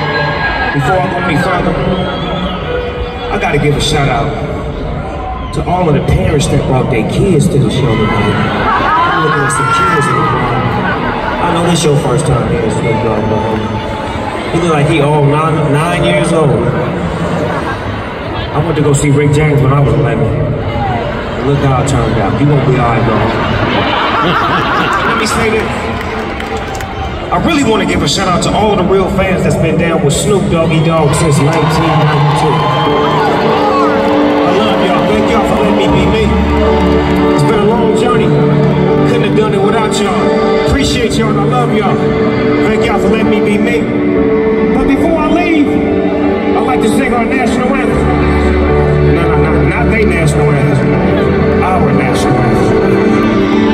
Before I go any further, I gotta give a shout out to all of the parents that brought their kids to the show tonight. I'm looking at some kids in the room. I know this your first time here, Snoop Dogg, but he look like he all 9 years old. I went to go see Rick James when I was 11. And look how it turned out. You gonna be alright, dog. Let me say this. I really want to give a shout out to all of the real fans that's been down with Snoop Doggy Dogg since 1992. I love y'all. Thank y'all for letting me be me. It's been a long journey. Couldn't have done it without y'all. Appreciate y'all and I love y'all. Thank y'all for letting me be me. But before I leave, I'd like to sing our national anthem. No, not they national anthem. Our national anthem.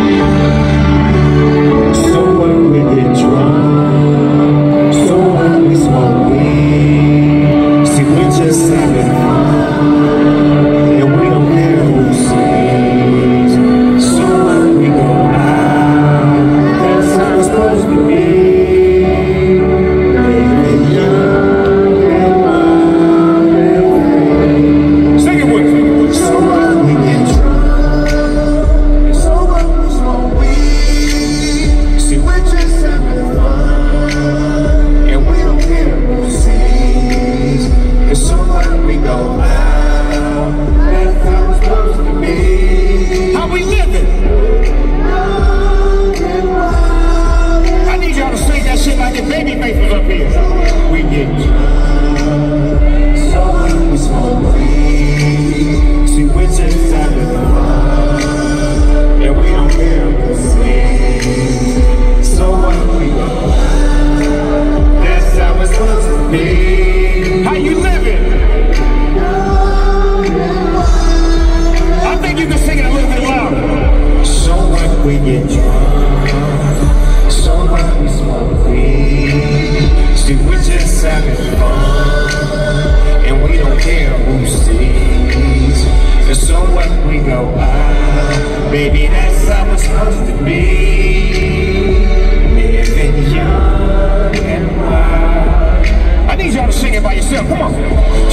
So when we get drunk, so when we smoke weed, see we're just having fun, and we don't care who sees. So when we go out, that's how it's supposed to be. Living young and wild and free. Sing it with me. So when we get drunk, so when we smoke weed, see we're just having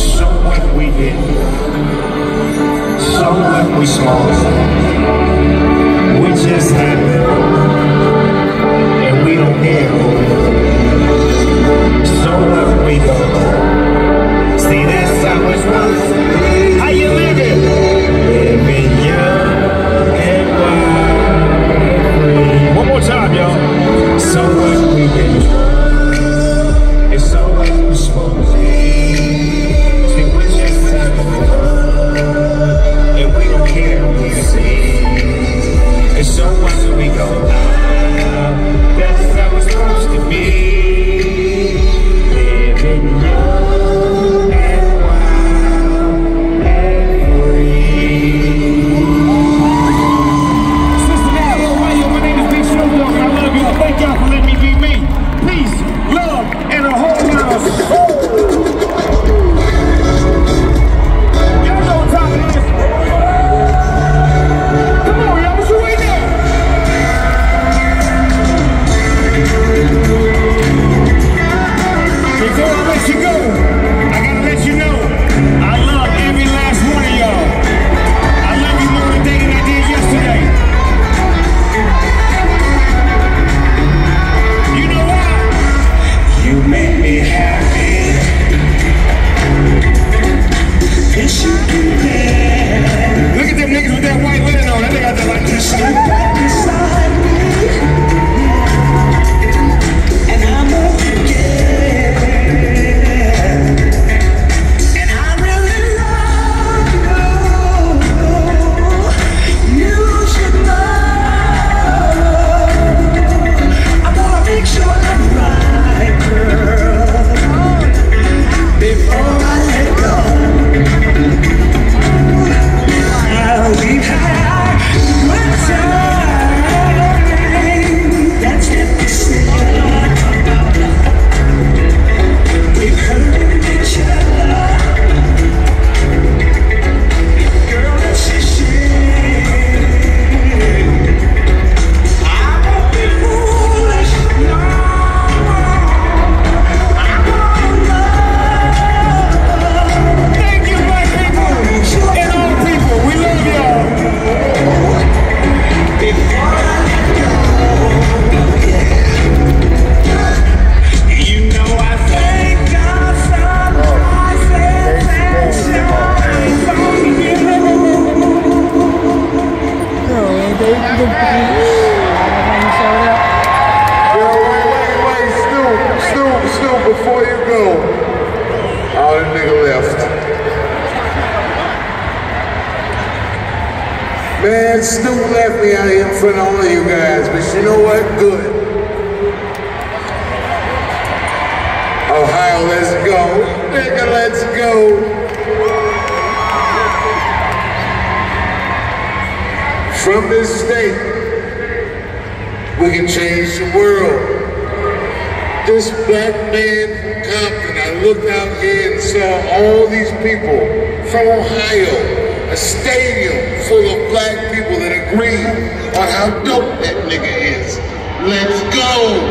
So what we did, so what we small, we just happy, and we don't care. So what we go, see that's how it's was. How you living? Living young and wild and free. One more time, y'all. So what we did, and so what we small. So what do we go now? That's how it's supposed to be. Living young and wild and free. Cincinnati, Ohio, my name is Big Snoop Dogg. I love you. Thank y'all for letting me be me. Peace, love, and a whole lot of y'all know what time it is. Come on, y'all. What you waiting on? Before I let you go, I gotta let you know, I love every last one of y'all. I love you more today than I did yesterday. You know why? You make me happy. Yes, you do that. Look at them niggas with that white linen on. That nigga out there like this. Step back beside me. And I'm over again. And I really love you. You should know. I wanna make sure I'm right, girl. Before I let go. We've had good time. That's it. We've hurt each other. Girl, that's a shame. I won't be foolish, no. I won't love. Thank you, black people and all people. We love y'all. Before I let go, you know I thank God sometimes and shines on you. Yo, wait, Snoop, before you go. Oh, that nigga left. Man, Snoop left me out here in front of all of you guys, but you know what? Good. Ohio, let's go. Nigga, let's go. From this state, we can change the world. This black man from Compton, I looked out here and saw all these people from Ohio, a stadium full of black people that agree on how dope that nigga is. Let's go.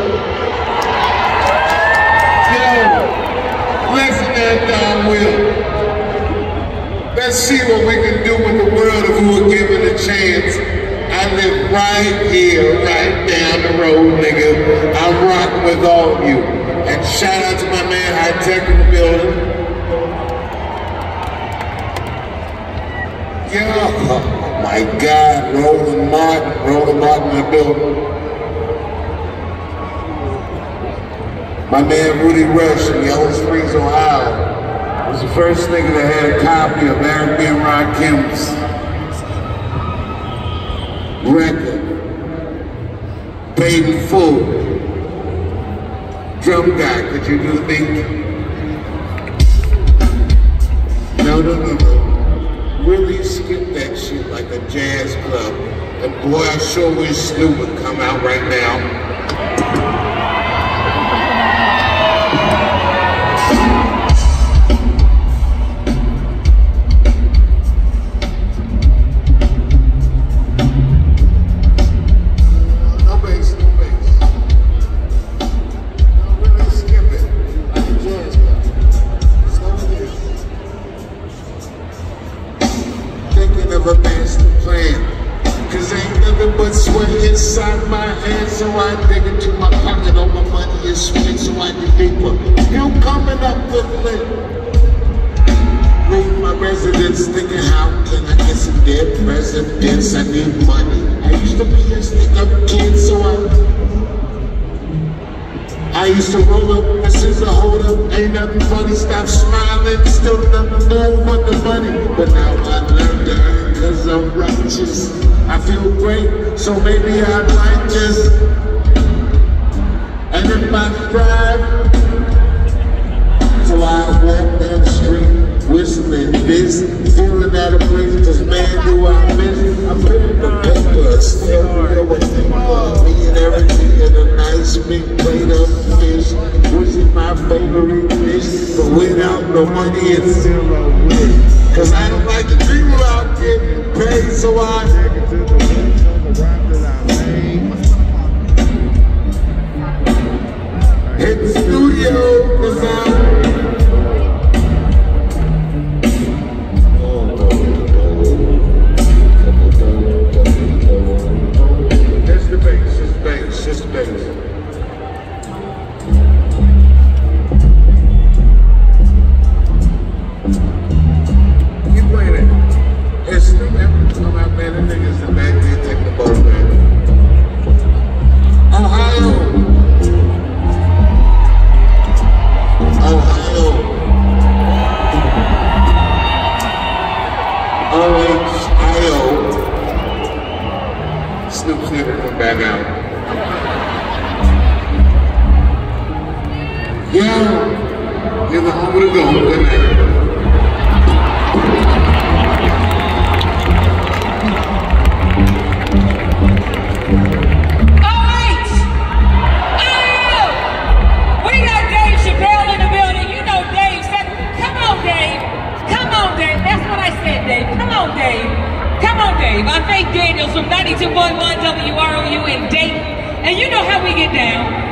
Yo, listen to that Don Will. Let's see what we can do with the world if we were given a chance. I live right here, right down the road, nigga. I'm rocking with all of you. And shout out to my man High Tech in the building. Yeah, oh my God, Roland Martin in the building. My man Rudy Rush in Yellow Springs, Ohio, was the first nigga that had a copy of Eric B. and Rakim's record, Paid in Full. Drum guy, could you do the beat? No. Really skip that shit like a jazz club. And boy, I sure wish Snoop would come out right now. inside my head, so I dig into my pocket. All my money is spent, so I dig deeper. Still coming up with lit. Leave my residence thinking, how can I get some dead presidents? I need money. I used to be a stick-up kid, so I used to roll up, this is a hold up, ain't nothing funny, stop smiling, still nothing more but the money. But now I learned to earn, cause I'm righteous. I feel great, so maybe I might just, and if I thrive, so I walk down the street, whistling this, feeling out of place, cause man, do I miss, I'm putting the paper, still me and everything in a nice big plate of fish, which is my favorite dish, but without no money it's still a win. Cause I don't like to dream about getting paid, so I take it to the rest of the rhyme that I made. Hit the studio, cause I'm Snoop's never come back out. Yo, you're the home of the gold. Good night. Alright! We got Dave Chappelle in the building. You know Dave said, come on Dave. Come on Dave. That's what I said, Dave. Come on Dave. Come on, Dave. I'm Faith Daniels from 92.1 WROU in Dayton. And you know how we get down.